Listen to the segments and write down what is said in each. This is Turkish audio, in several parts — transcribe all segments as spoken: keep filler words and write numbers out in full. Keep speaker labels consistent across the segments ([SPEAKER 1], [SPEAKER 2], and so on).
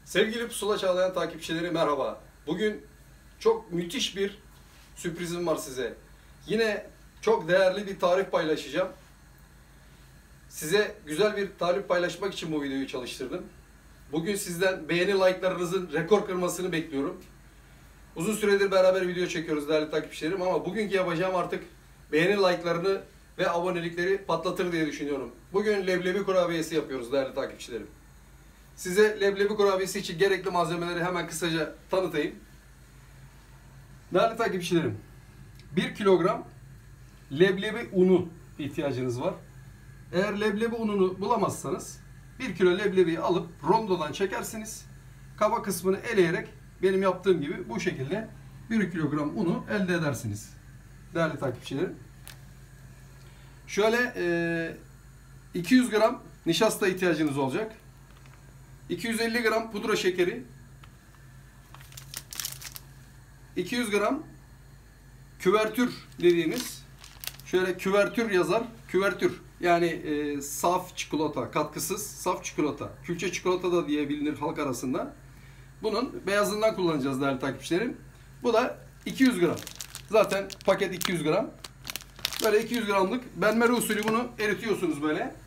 [SPEAKER 1] Sevgili Pusula Çağlayan takipçileri merhaba. Bugün çok müthiş bir sürprizim var size. Yine çok değerli bir tarif paylaşacağım. Size güzel bir tarif paylaşmak için bu videoyu çalıştırdım. Bugün sizden beğeni like'larınızın rekor kırmasını bekliyorum. Uzun süredir beraber video çekiyoruz değerli takipçilerim ama bugünkü yapacağım artık beğeni like'larını ve abonelikleri patlatır diye düşünüyorum. Bugün leblebi kurabiyesi yapıyoruz değerli takipçilerim. Size leblebi kurabiyesi için gerekli malzemeleri hemen kısaca tanıtayım. Değerli takipçilerim, bir kilogram leblebi unu ihtiyacınız var. Eğer leblebi ununu bulamazsanız bir kilo leblebiyi alıp rondodan çekersiniz. Kaba kısmını eleyerek benim yaptığım gibi bu şekilde bir kilogram unu elde edersiniz. Değerli takipçilerim. Şöyle iki yüz gram nişasta ihtiyacınız olacak. iki yüz elli gram pudra şekeri, iki yüz gram küvertür dediğimiz, şöyle küvertür yazar, küvertür yani e, saf çikolata, katkısız saf çikolata, külçe çikolata da diye bilinir halk arasında. Bunun beyazından kullanacağız değerli takipçilerim. Bu da iki yüz gram. Zaten paket iki yüz gram. Böyle iki yüz gramlık benmari usulü bunu eritiyorsunuz böyle.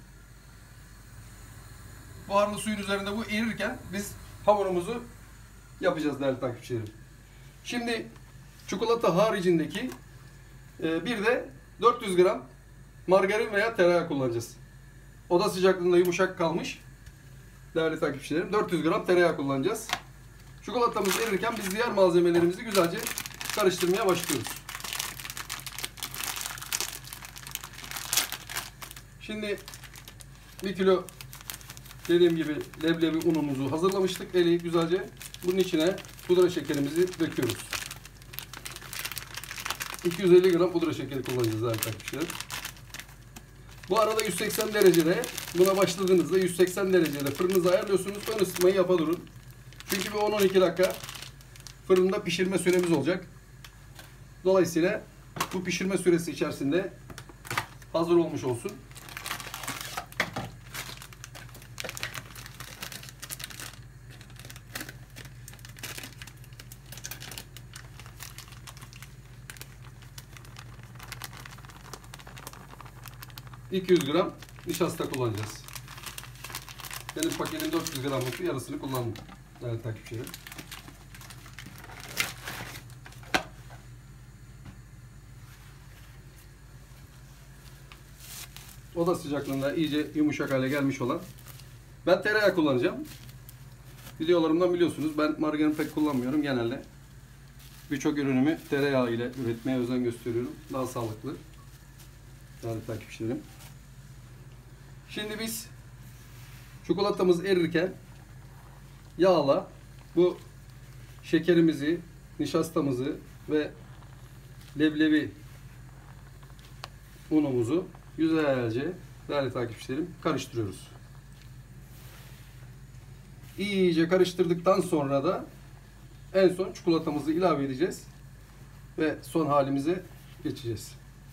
[SPEAKER 1] Buharlı suyun üzerinde bu erirken biz hamurumuzu yapacağız değerli takipçilerim. Şimdi çikolata haricindeki e, bir de dört yüz gram margarin veya tereyağı kullanacağız. Oda sıcaklığında yumuşak kalmış değerli takipçilerim. dört yüz gram tereyağı kullanacağız. Çikolatamız erirken biz diğer malzemelerimizi güzelce karıştırmaya başlıyoruz. Şimdi bir kilo dediğim gibi leblebi unumuzu hazırlamıştık. Eleyip güzelce bunun içine pudra şekerimizi döküyoruz. iki yüz elli gram pudra şekeri kullanacağız arkadaşlar. Bu arada yüz seksen derecede buna başladığınızda yüz seksen derecede fırınınızı ayarlıyorsunuz. Ön ısıtmayı yapa durun. Çünkü bir on on iki dakika fırında pişirme süremiz olacak. Dolayısıyla bu pişirme süresi içerisinde hazır olmuş olsun. iki yüz gram nişasta kullanacağız. Benim paketim dört yüz gramlık, yarısını kullandım. Evet takipçilerim. Oda sıcaklığında iyice yumuşak hale gelmiş olan. Ben tereyağı kullanacağım. Videolarımdan biliyorsunuz ben margarin pek kullanmıyorum genelde. Birçok ürünümü tereyağı ile üretmeye özen gösteriyorum. Daha sağlıklı. Değerli takipçilerim. Şimdi biz çikolatamız erirken yağla bu şekerimizi, nişastamızı ve leblebi unumuzu güzelce değerli takipçilerim karıştırıyoruz. İyice karıştırdıktan sonra da en son çikolatamızı ilave edeceğiz ve son halimize geçeceğiz.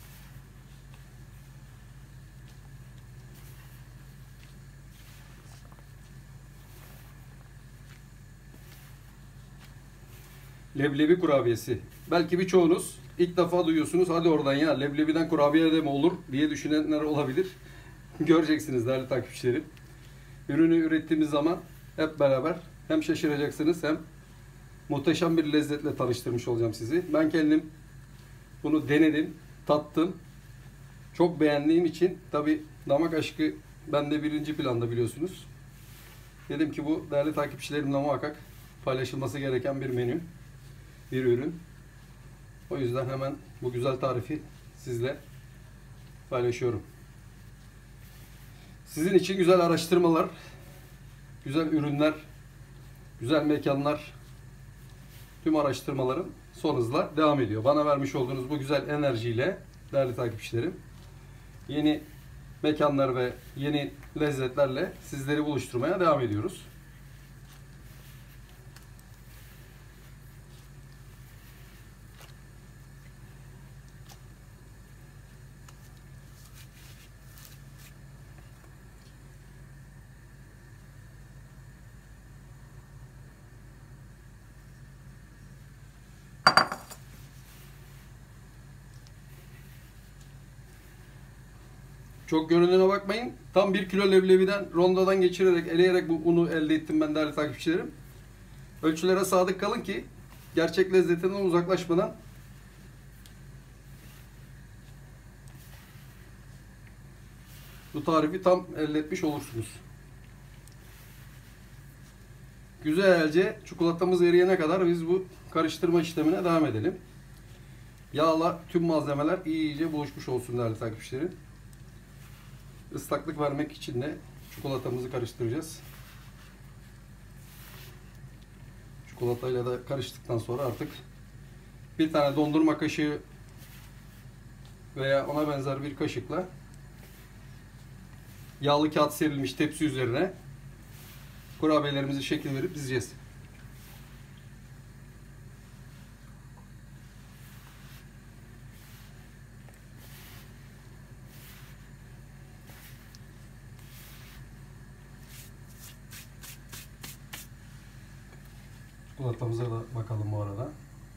[SPEAKER 1] Leblebi kurabiyesi. Belki birçoğunuz ilk defa duyuyorsunuz. Hadi oradan ya leblebiden kurabiye de mi olur diye düşünenler olabilir. Göreceksiniz değerli takipçilerim. Ürünü ürettiğimiz zaman hep beraber hem şaşıracaksınız hem muhteşem bir lezzetle tanıştırmış olacağım sizi. Ben kendim bunu denedim, tattım. Çok beğendiğim için tabi damak aşkı bende birinci planda biliyorsunuz. Dedim ki bu değerli takipçilerimle muhakkak paylaşılması gereken bir menü. Bir ürün. O yüzden hemen bu güzel tarifi sizle paylaşıyorum. Sizin için güzel araştırmalar, güzel ürünler, güzel mekanlar, tüm araştırmalarım son hızla devam ediyor. Bana vermiş olduğunuz bu güzel enerjiyle değerli takipçilerim, yeni mekanlar ve yeni lezzetlerle sizleri buluşturmaya devam ediyoruz. Çok göründüğüne bakmayın. Tam bir kilo leblebiden rondodan geçirerek, eleyerek bu unu elde ettim ben değerli takipçilerim. Ölçülere sadık kalın ki gerçek lezzetinden uzaklaşmadan bu tarifi tam elde etmiş olursunuz. Güzelce çikolatamız eriyene kadar biz bu karıştırma işlemine devam edelim. Yağla tüm malzemeler iyice buluşmuş olsun değerli takipçilerim. Islaklık vermek için de çikolatamızı karıştıracağız. Çikolatayla da karıştıktan sonra artık bir tane dondurma kaşığı veya ona benzer bir kaşıkla yağlı kağıt serilmiş tepsi üzerine kurabiyelerimizi şekil verip dizeceğiz. Çikolatamıza da bakalım bu arada.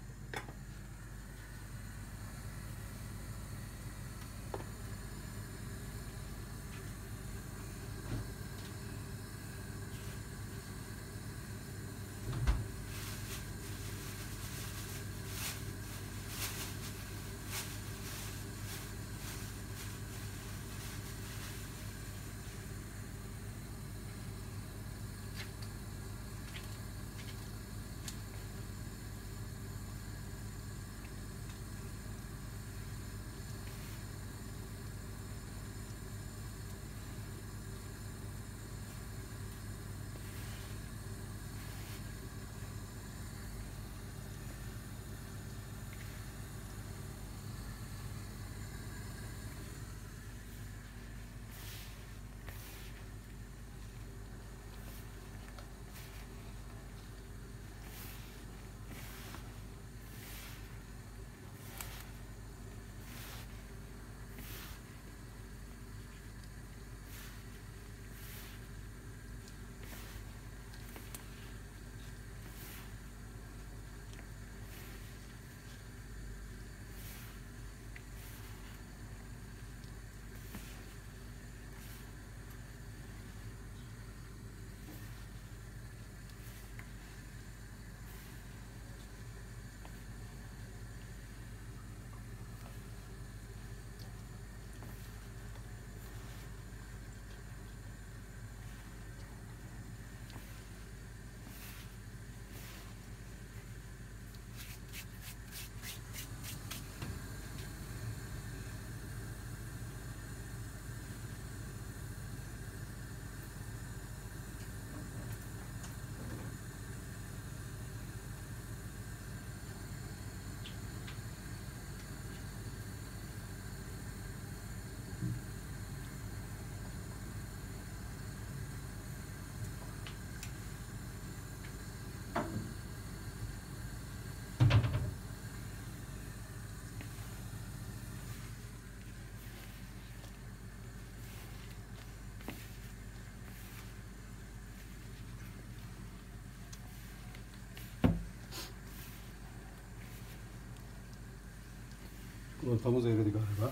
[SPEAKER 1] Çikolatamız eridi galiba.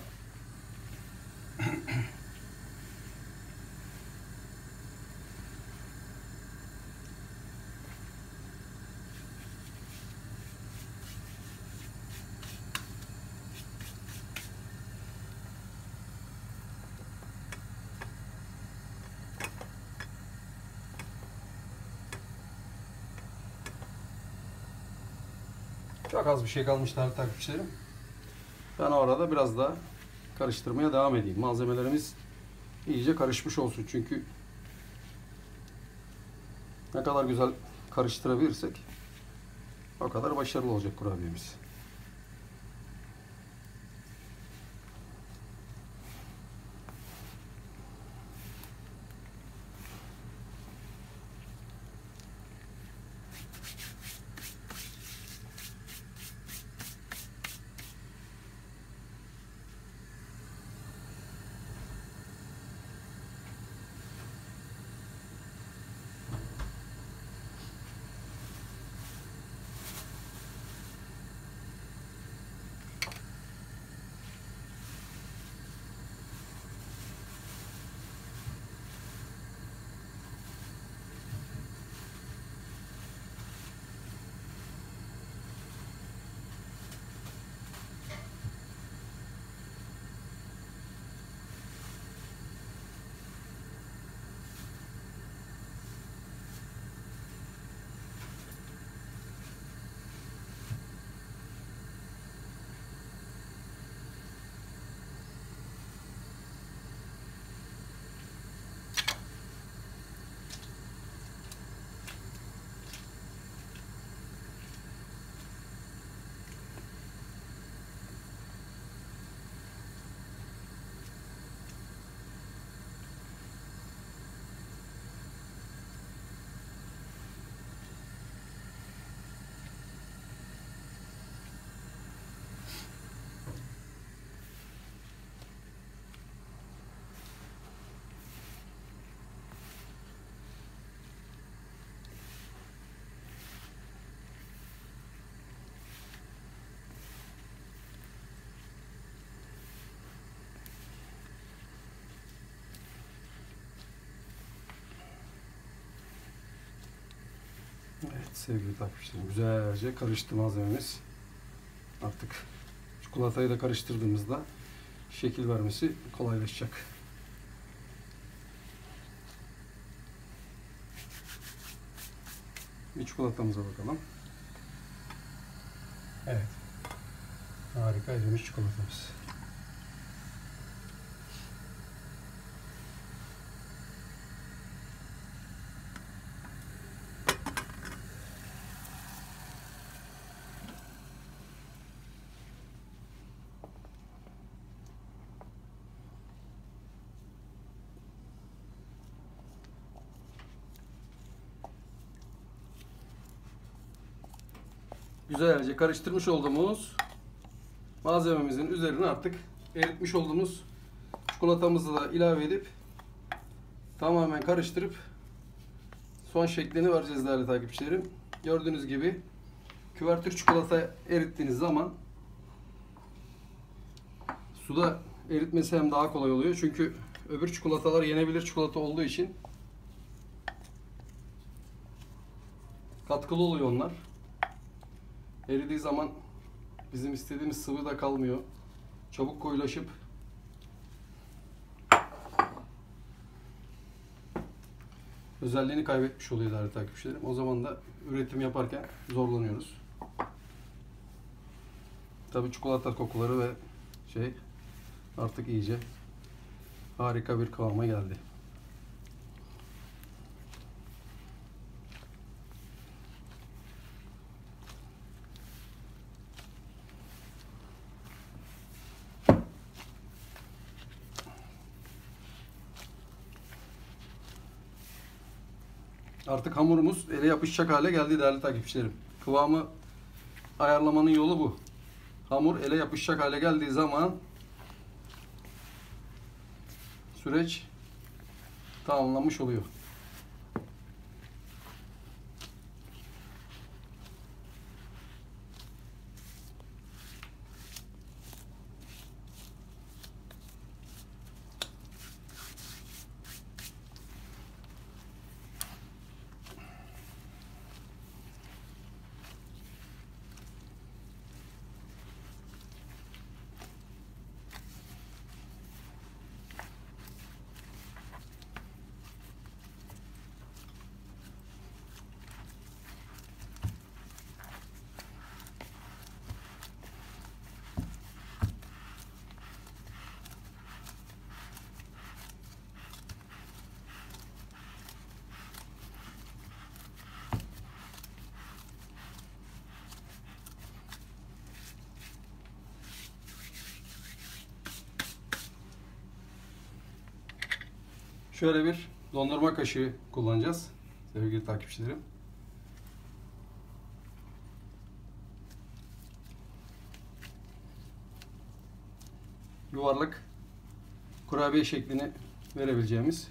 [SPEAKER 1] Çok az bir şey kalmış değerli takipçilerim. Ben o arada biraz daha karıştırmaya devam edeyim. Malzemelerimiz iyice karışmış olsun çünkü ne kadar güzel karıştırabilirsek o kadar başarılı olacak kurabiyemiz. Evet sevgili takipçilerim, güzelce karıştı malzememiz. Artık çikolatayı da karıştırdığımızda şekil vermesi kolaylaşacak. Bir çikolatamıza bakalım. Evet. Harika erimiş çikolatamız. Güzelce karıştırmış olduğumuz malzememizin üzerine artık eritmiş olduğumuz çikolatamızı da ilave edip tamamen karıştırıp son şeklini vereceğiz değerli takipçilerim. Gördüğünüz gibi küvertür çikolata erittiğiniz zaman suda eritmesi hem daha kolay oluyor. Çünkü öbür çikolatalar yenebilir çikolata olduğu için katkılı oluyor onlar. Eridiği zaman bizim istediğimiz sıvı da kalmıyor. Çabuk koyulaşıp özelliğini kaybetmiş oluyor değerli takipçilerim. O zaman da üretim yaparken zorlanıyoruz. Tabii çikolata kokuları ve şey artık iyice harika bir kıvama geldi. Artık hamurumuz ele yapışacak hale geldi değerli takipçilerim. Kıvamı ayarlamanın yolu bu. Hamur ele yapışacak hale geldiği zaman süreç tamamlanmış oluyor. Şöyle bir dondurma kaşığı kullanacağız sevgili takipçilerim. Yuvarlak kurabiye şeklini verebileceğimiz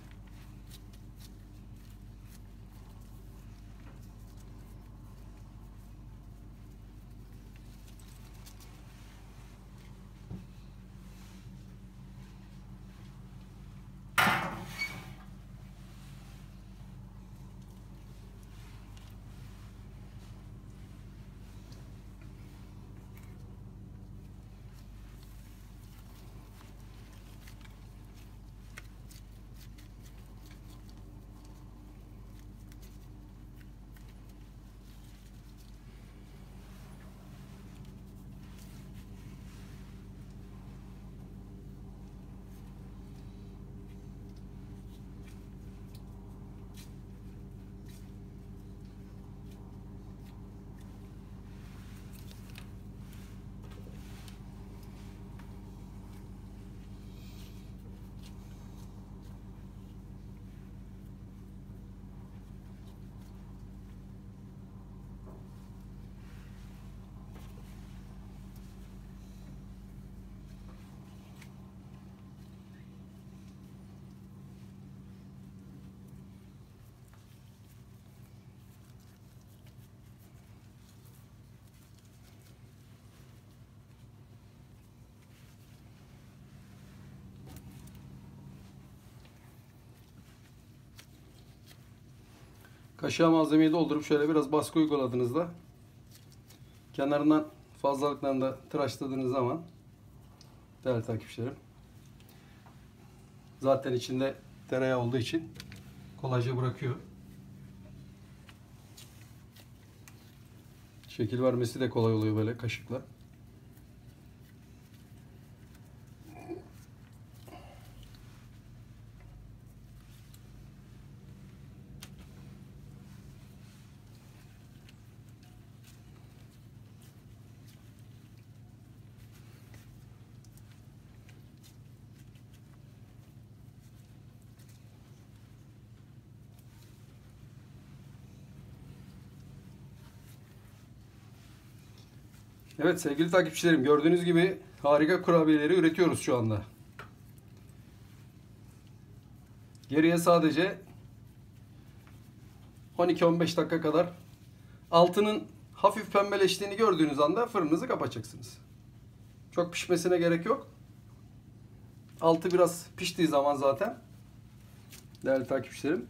[SPEAKER 1] Kaşığa malzemeyi doldurup şöyle biraz baskı uyguladığınızda kenarından fazlalıklarını da tıraşladığınız zaman değerli takipçilerim, zaten içinde tereyağı olduğu için kolayca bırakıyor. Şekil vermesi de kolay oluyor böyle kaşıkla. Evet sevgili takipçilerim, gördüğünüz gibi harika kurabiyeleri üretiyoruz şu anda. Geriye sadece on iki on beş dakika kadar altının hafif pembeleştiğini gördüğünüz anda fırınınızı kapatacaksınız. Çok pişmesine gerek yok. Altı biraz piştiği zaman zaten değerli takipçilerim,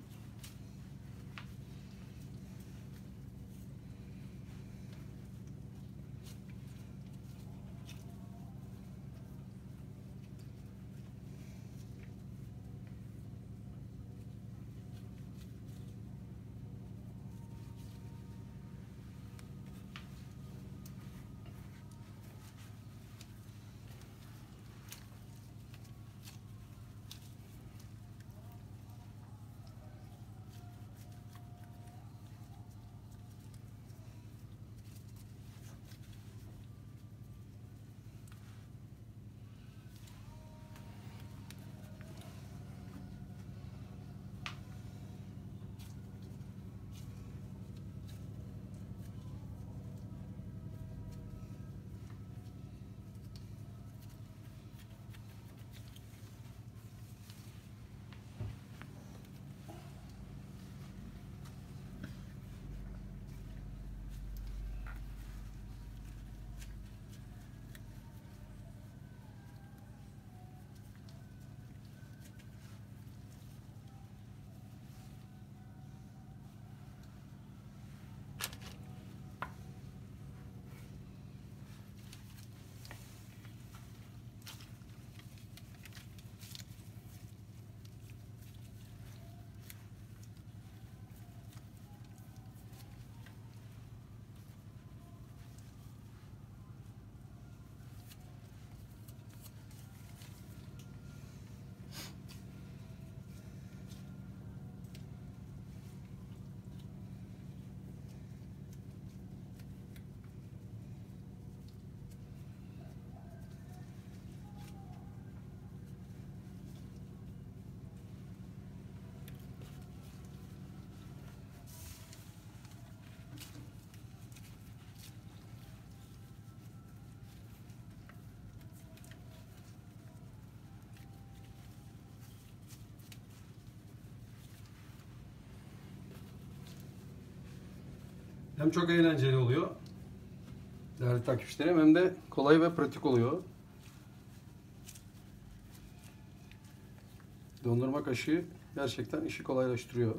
[SPEAKER 1] hem çok eğlenceli oluyor değerli takipçilerim, hem de kolay ve pratik oluyor. Dondurma kaşığı gerçekten işi kolaylaştırıyor.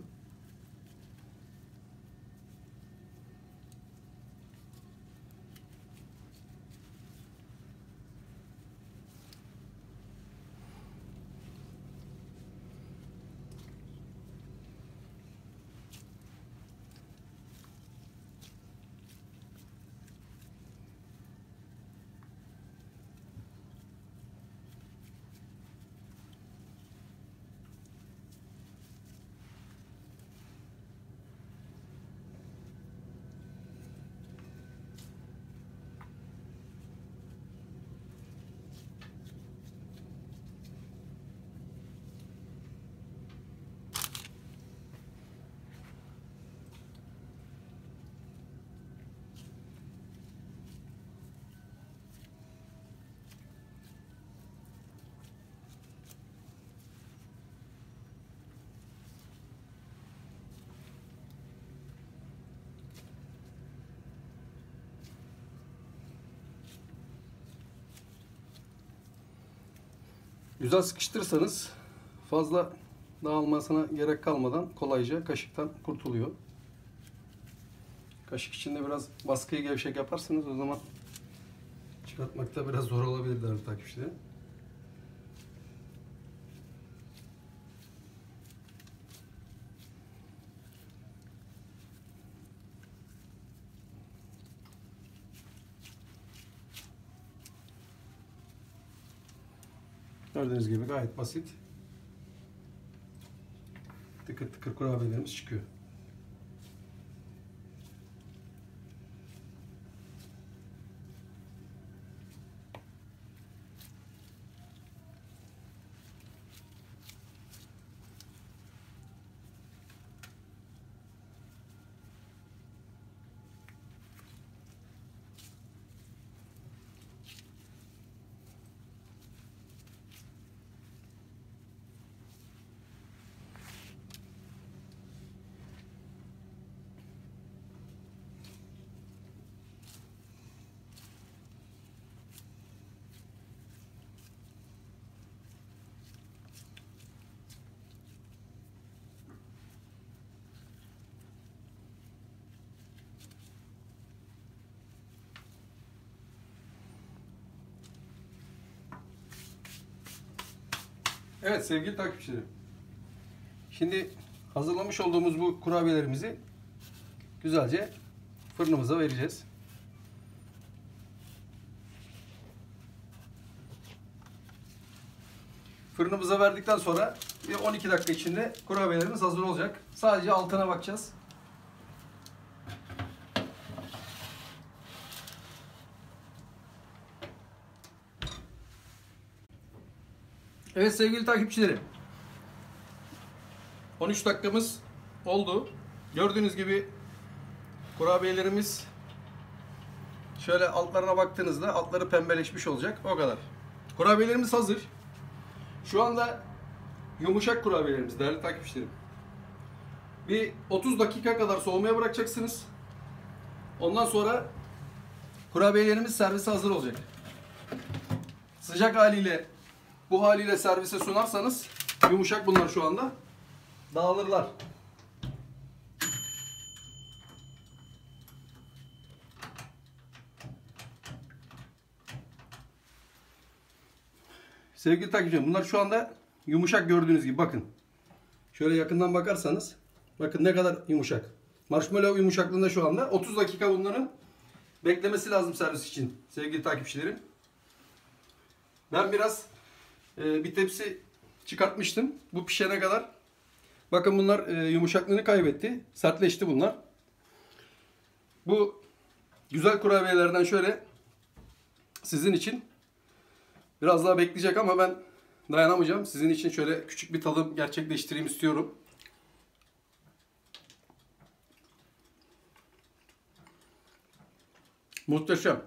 [SPEAKER 1] Güzel sıkıştırırsanız fazla dağılmasına gerek kalmadan kolayca kaşıktan kurtuluyor. Kaşık içinde biraz baskıyı gevşek yaparsanız o zaman çıkartmakta biraz zor olabilir değerli takipçilerim. Gördüğünüz gibi gayet basit. Tıkır tıkır kurabiyelerimiz çıkıyor. Evet sevgili takipçilerim. Şimdi hazırlamış olduğumuz bu kurabiyelerimizi güzelce fırınımıza vereceğiz. Fırınımıza verdikten sonra bir on iki dakika içinde kurabiyelerimiz hazır olacak. Sadece altına bakacağız. Evet sevgili takipçilerim. on üç dakikamız oldu. Gördüğünüz gibi kurabiyelerimiz şöyle altlarına baktığınızda altları pembeleşmiş olacak. O kadar. Kurabiyelerimiz hazır. Şu anda yumuşak kurabiyelerimiz değerli takipçilerim. Bir otuz dakika kadar soğumaya bırakacaksınız. Ondan sonra kurabiyelerimiz servise hazır olacak. Sıcak haliyle bu haliyle servise sunarsanız yumuşak bunlar şu anda. Dağılırlar. Sevgili takipçilerim bunlar şu anda yumuşak gördüğünüz gibi bakın. Şöyle yakından bakarsanız bakın ne kadar yumuşak. Marshmallow yumuşaklığında şu anda. otuz dakika bunların beklemesi lazım servis için sevgili takipçilerim. Ben biraz e, bir tepsi çıkartmıştım. Bu pişene kadar. Bakın bunlar e, yumuşaklığını kaybetti. Sertleşti bunlar. Bu güzel kurabiyelerden şöyle sizin için biraz daha bekleyecek ama ben dayanamayacağım. Sizin için şöyle küçük bir tadım gerçekleştireyim istiyorum. Muhteşem.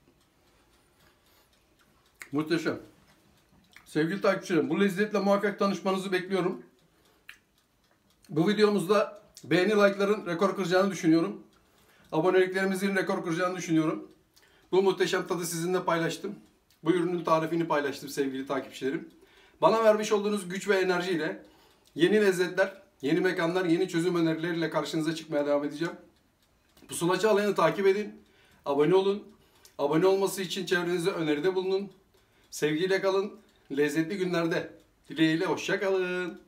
[SPEAKER 1] Muhteşem. Sevgili takipçilerim, bu lezzetle muhakkak tanışmanızı bekliyorum. Bu videomuzda beğeni like'ların rekor kıracağını düşünüyorum. Aboneliklerimizin rekor kıracağını düşünüyorum. Bu muhteşem tadı sizinle paylaştım. Bu ürünün tarifini paylaştım sevgili takipçilerim. Bana vermiş olduğunuz güç ve enerjiyle yeni lezzetler, yeni mekanlar, yeni çözüm önerileriyle karşınıza çıkmaya devam edeceğim. Pusulacı Alanı takip edin. Abone olun. Abone olması için çevrenize öneride bulunun. Sevgiyle kalın. Lezzetli günlerde. Dileğiyle hoşça kalın.